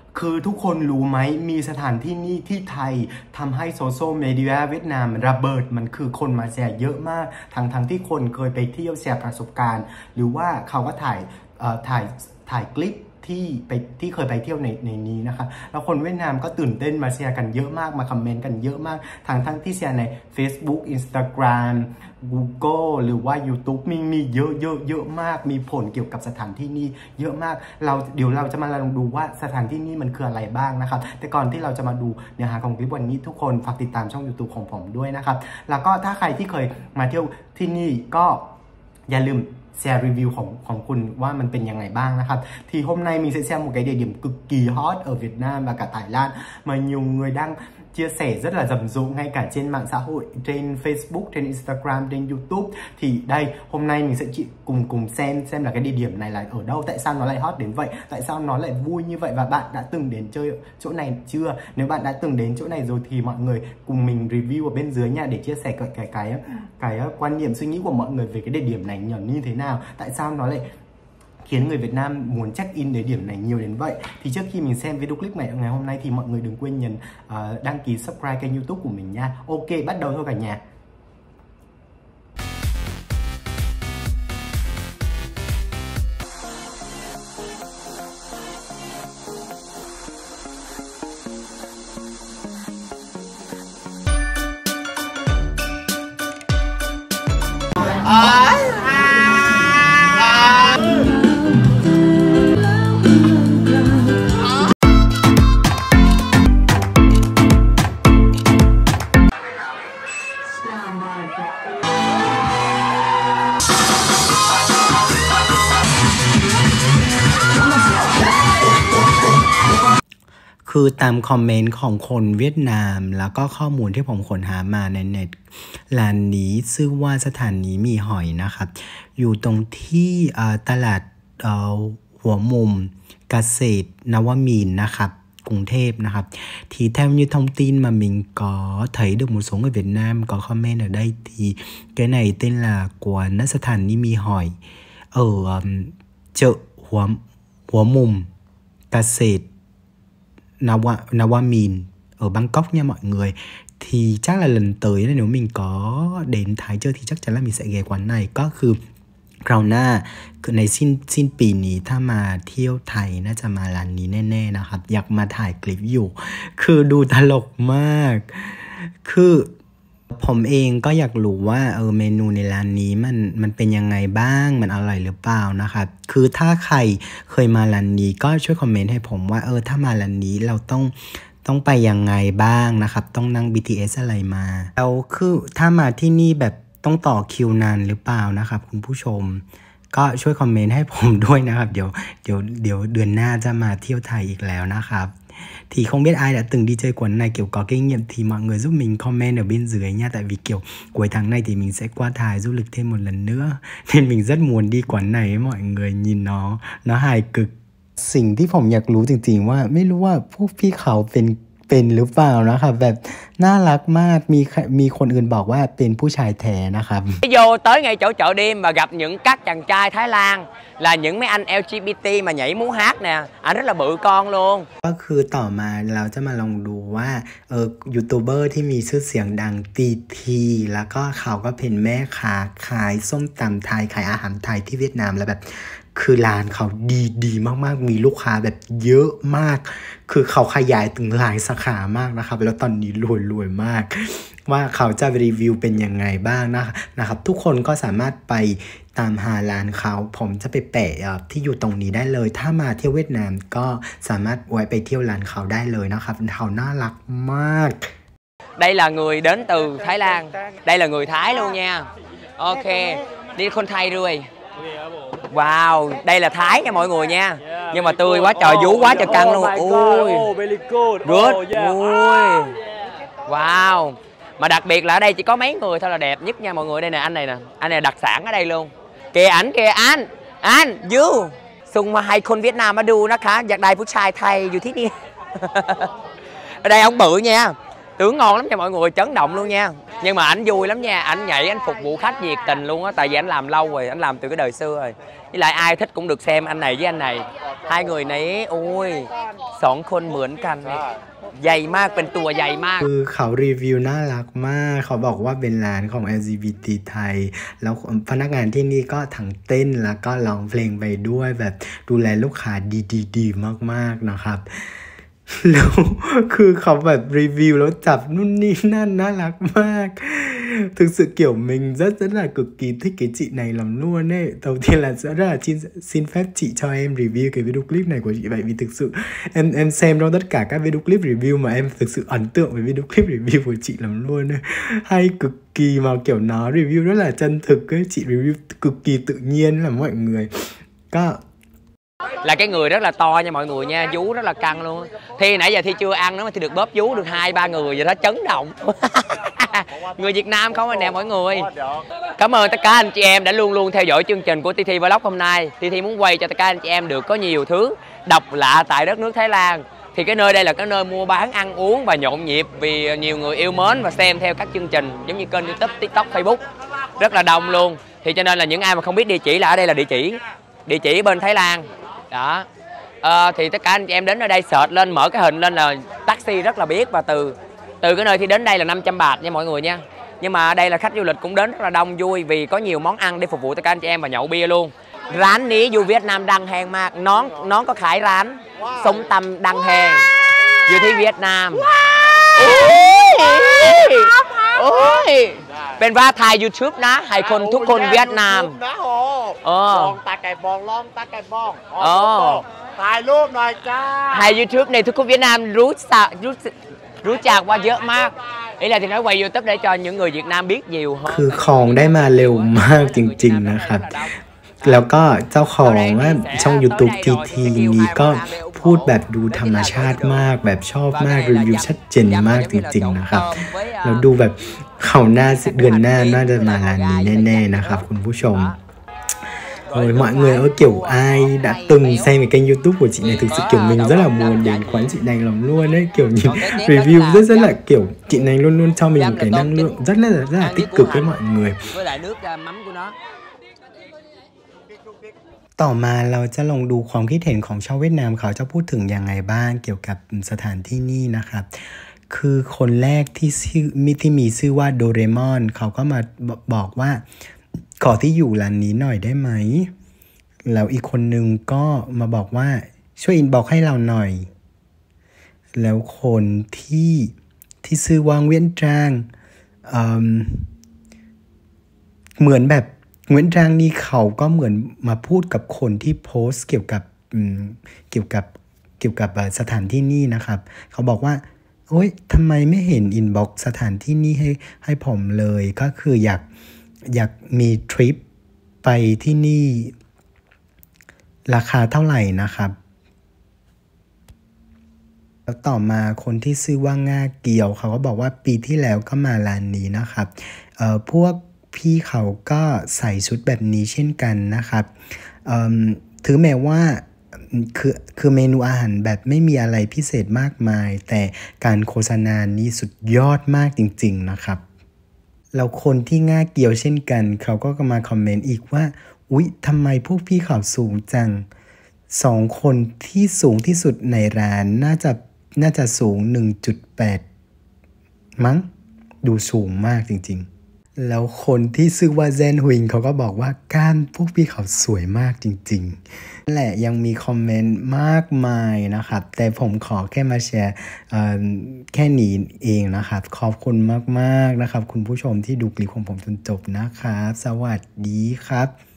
คือทุกคนรู้ไหมมีสถานที่นี่ที่ไทยทำให้โซเชียลมีเดียเวียดนามระเบิดมันคือคนมาแชร์เยอะมากทั้งที่คนเคยไปเที่ยวแชร์ประสบการณ์หรือว่าเขาก็ถ่ายคลิปที่เคยไปเที่ยวในนี้นะคะแล้วคนเวียดนามก็ตื่นเต้นมาแชร์กันเยอะมากมาคอมเมนต์กันเยอะมากทั้งที่แชร์ใน Facebook Instagram Google หรือว่า YouTube มีเยอะมากมีผลเกี่ยวกับสถานที่นี้เยอะมากเดี๋ยวเราจะมาลองดูว่าสถานที่นี้มันคืออะไรบ้างนะครับแต่ก่อนที่เราจะมาดูเนื้อหาของคลิปวันนี้ทุกคนฝากติดตามช่อง YouTube ของผมด้วยนะครับแล้วก็ถ้าใครที่เคยมาเที่ยวที่นี่ก็อย่าลืมแชร์รีวิวของคุณว่ามันเป็นยังไงบ้างนะครับthì hôm nay mình sẽ xem một cái địa điểm cực kỳ hot ở Việt Nam và cả Thái Lan mà nhiều người đang chia sẻ rất là rầm rộ ngay cả trên mạng xã hội, trên Facebook, trên Instagram, trên YouTube. Thì đây hôm nay mình sẽ cùng xem là cái địa điểm này là ở đâu, tại sao nó lại hot đến vậy, tại sao nó lại vui như vậy và bạn đã từng đến chơi chỗ này chưa? Nếu bạn đã từng đến chỗ này rồi thì mọi người cùng mình review ở bên dưới nha để chia sẻ cái quan niệm suy nghĩ của mọi người về cái địa điểm này như thế nào, tại sao nó lại khiến người Việt Nam muốn check in đến điểm này nhiều đến vậy. Thì trước khi mình xem video clip này ngày hôm nay thì mọi người đừng quên nhấn đăng ký subscribe kênh YouTube của mình nha. Ok, bắt đầu thôi cả nhà.คือตามคอมเมนต์ของคนเวียดนามแล้วก็ข้อมูลที่ผมค้นหามาในเน็ตร้านนี้ชื่อว่าสถานีมีหอยนะครับอยู่ตรงที่ตลาดหัวมุมเกษตรนวมินทร์นะครับกรุงเทพนะครับthì theo như thông tin mà mình có thấy được một số người Việt Nam có comment ở đây thì cái này tên là quán Sthani Mi Hỏi ở chợ Hua Mum Kasset Nawamin ở Bangkok nha mọi người. Thì chắc là lần tới nếu mình có đến Thái chơi thì chắc chắn là mình sẽ ghé quán nàyก็คือคราวหน้าคือในสิ้นปีนี้ถ้ามาเที่ยวไทยน่าจะมาร้านนี้แน่ๆนะครับอยากมาถ่ายคลิปอยู่คือดูตลกมากคือผมเองก็อยากรู้ว่าเมนูในร้านนี้มันเป็นยังไงบ้างมันอร่อยหรือเปล่านะครับคือถ้าใครเคยมาร้านนี้ก็ช่วยคอมเมนต์ให้ผมว่าถ้ามาร้านนี้เราต้องไปยังไงบ้างนะครับต้องนั่ง BTS อะไรมาแล้วคือถ้ามาที่นี่แบบต้องต่อคิวนานหรือเปล่านะครับคุณผู้ชมก็ช่วยคอมเมนต์ให้ผมด้วยนะครับเดี๋ยวเดือนหน้าจะมาเที่ยวไทยอีกแล้วนะครับthì không biết ai đã từng đi chơi quán này kiểu có kinh nghiệm thì mọi người giúp mình comment ở bên dưới nha, tại vì kiểu cuối tháng này thì mình sẽ qua Thái du lịch thêm một lần nữa nên mình rất muốn đi quán này ấy, mọi người nhìn nó hài cực สิ่งที่ผมอยากรู้จริงๆว่าไม่รู้ว่าพวกพี่เขาเป็นหรือเปล่านะครับแบบน่ารักมากมีคนอื่นบอกว่าเป็นผู้ชายแท้นะครับ vô tới ngay chỗ chợ đêm và gặp những các chàng trai Thái Lan là những mấy anh LGBT mà nhảy múa hát nè, anh rất là bự con luôn ก็คือต่อมาเราจะมาลองดูว่ายูทูบเบอร์ที่มีชื่อเสียงดังทีแล้วก็เขาก็เป็นแม่ค้าขายส้มตำไทยขายอาหารไทยที่เวียดนามแล้วแบบคือร้านเขาดีมากๆมีลูกค้าแบบเยอะมากคือเขาขยายถึงหลายสาขามากนะครับแล้วตอนนี้รวยมากว่าเขาจะรีวิวเป็นยังไงบ้างนะครับทุกคนก็สามารถไปตามหาร้านเขาผมจะไปแปะที่อยู่ตรงนี้ได้เลยถ้ามาเที่ยวเวียดนามก็สามารถไว้ไปเที่ยวร้านเขาได้เลยนะครับเขาน่ารักมาก Đây là người đến từ Thái Lan, đây là người Thái luôn nha. Ok, đi con Thái rồi. Wow, đây là Thái nha mọi người nha. Nhưng mà tươi quá trời, vú quá trời căng luôn. Ui, good. Ui, wow. Mà đặc biệt là ở đây chỉ có mấy người thôi là đẹp nhất nha mọi người. Đây nè, anh này đặc sản ở đây luôn. Kìa ảnh kìa anh, vú. ส่งมาให้คนเวียดนามมาดูนะคะอยากได้ผู้ชายไทยอยู่ที่นี่ Ở đây ông bự nha, tưởng ngon lắm nha mọi người, chấn động luôn nha. Nhưng mà ảnh vui lắm nha, ảnh nhảy, ảnh phục vụ khách nhiệt tình luôn á. Tại vì ảnh làm lâu rồi, ảnh làm từ cái đời xưa rồi. Với lại ai thích cũng được xem anh này với anh này. Hai người này ôi2 คนเหมือนกันใหญ่มากเป็นตัวใหญ่มากคือเขารีวิวน่ารักมากเขาบอกว่าเป็นร้านของ LGBT ไทยแล้วพนักงานที่นี่ก็ทั้งเต้นแล้วก็ร้องเพลงไปด้วยแบบดูแลลูกค้าดีมากๆนะครับแล้วคือเขาแบบรีวิวแล้วจับนู่นนี่นั่นน่ารักมากthực sự kiểu mình rất là cực kỳ thích cái chị này lắm luôn ấy. Đầu tiên là rất là xin phép chị cho em review cái video clip này của chị, vậy vì thực sự em xem trong tất cả các video clip review mà em thực sự ấn tượng với video clip review của chị lắm luôn ấy. Hay cực kỳ mà kiểu nó review rất là chân thực ấy, chị review cực kỳ tự nhiên là mọi người có là cái người rất là to nha mọi người nha, vú rất là căng luôn. Thi nãy giờ Thi chưa ăn nữa mà Thi được bóp vú được 2-3 người vậy đó, chấn động. Người Việt Nam không anh nè mọi người. Cảm ơn tất cả anh chị em đã luôn luôn theo dõi chương trình của Thi Vlog hôm nay. Thi muốn quay cho tất cả anh chị em được có nhiều thứ độc lạ tại đất nước Thái Lan. Thì cái nơi đây là cái nơi mua bán ăn uống và nhộn nhịp vì nhiều người yêu mến và xem theo các chương trình giống như kênh YouTube, TikTok, Facebook rất là đông luôn. Thì cho nên là những ai mà không biết địa chỉ là ở đây là địa chỉ bên Thái Lan đó. Thì tất cả anh chị em đến ở đây search lên, mở cái hình lên là taxi rất là biết, và từ cái nơi Thi đến đây là 500 baht nha mọi người nha. Nhưng mà ở đây là khách du lịch cũng đến rất là đông vui vì có nhiều món ăn để phục vụ tất cả anh chị em và nhậu bia luôn. Rán ní du Việt Nam đăng hàng mạc nón có khải rán sống tâm đăng hàng du Thi Việt Nam. Ôiเป็นว่าไทย YouTube นะให้คนทุกคนเวียดนามลองตาไก่บองถ่ายรูปหน่อยจ้าไทย YouTube ในทุกคนเวียดนามรู้จักว่าเยอะมากý là thì nói quay YouTube để cho những người Việt Nam biết nhiều hơn คือของได้มาเร็วมากจริงๆนะครับแล้วก็เจ้าของช่อง YouTube ทีนี้ก็พูดแบบดูธรรมชาติมากแบบชอบมากรีวิวชัดเจนมากจริงๆนะครับแล้วดูแบบเขาหน้าเดือนหน้าน่าจะมาร้านนี้แน่ๆนะครับคุณผู้ชมRồi mọi người ơi, kiểu ai đã từng xem cái kênh YouTube của chị này thực sự kiểu mình rất là muốn đến quán chị này lắm luôn ấy, kiểu nhìn review rất là kiểu chị này luôn luôn cho mình một cái năng lượng rất là tích cực với mọi người. ต่อมาเราจะลองดูความคิดเห็นของชาวเวียดนามเขาจะพูดถึงยังไงบ้างเกี่ยวกับสถานที่นี่นะครับคือคนแรกที่มีชื่อว่าโดเรมอนเขาก็มาบอกว่าขอที่อยู่ร้านนี้หน่อยได้ไหมแล้วอีกคนนึงก็มาบอกว่าช่วยอินบ็อกซ์ให้เราหน่อยแล้วคนที่ชื่อว่างเวียนจางเหมือนแบบเวียนจางนี่เขาก็เหมือนมาพูดกับคนที่โพสต์เกี่ยวกับสถานที่นี่นะครับเขาบอกว่าโอ๊ยทำไมไม่เห็นอินบ็อกซ์สถานที่นี่ให้ผมเลยก็คืออยากมีทริปไปที่นี่ราคาเท่าไหร่นะครับแล้วต่อมาคนที่ชื่อว่าง่าเกียวเขาก็บอกว่าปีที่แล้วก็มาร้านนี้นะครับพวกพี่เขาก็ใส่ชุดแบบนี้เช่นกันนะครับถึงแม้ว่าคือเมนูอาหารแบบไม่มีอะไรพิเศษมากมายแต่การโฆษณานี้สุดยอดมากจริงๆนะครับแล้วคนที่ง่าเกียวเช่นกันเขาก็มาคอมเมนต์อีกว่าอุ๊ยทำไมพวกพี่เขาสูงจัง2 คนที่สูงที่สุดในร้านน่าจะสูง 1.8 มั้งดูสูงมากจริงๆแล้วคนที่ชื่อว่าแซนฮุยเขาก็บอกว่าก้านพวกพี่เขาสวยมากจริงๆนั่นแหละยังมีคอมเมนต์มากมายนะครับแต่ผมขอแค่มาแชร์แค่นี้เองนะครับขอบคุณมากๆนะครับคุณผู้ชมที่ดูคลิปของผมจนจบนะครับสวัสดีครับ